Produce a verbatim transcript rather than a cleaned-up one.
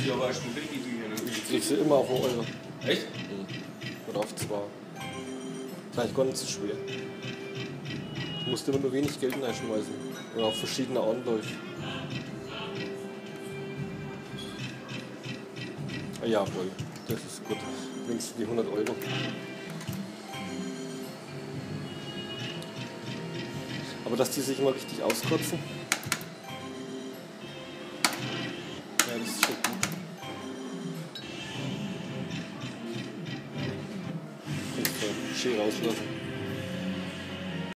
sie aber erst mit Baby tun. Ich krieg sie immer auf einen Euro. Echt? Mhm. Oder auf zwei. Vielleicht gar nicht so schwer. Ich musste immer nur wenig Geld reinschmeißen. Und auch verschiedene Anläufe. Ah, jawohl, das ist gut. Wenigstens die hundert Euro. Aber dass die sich immer richtig auskotzen, ja, das ist schon gut. Kannst du schön rauslassen.